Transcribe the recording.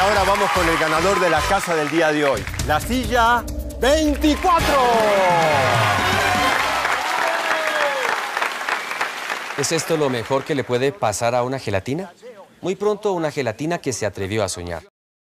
ahora vamos con el ganador de la casa del día de hoy. La silla 24. ¿Es esto lo mejor que le puede pasar a una gelatina? Muy pronto una gelatina que se atrevió a soñar.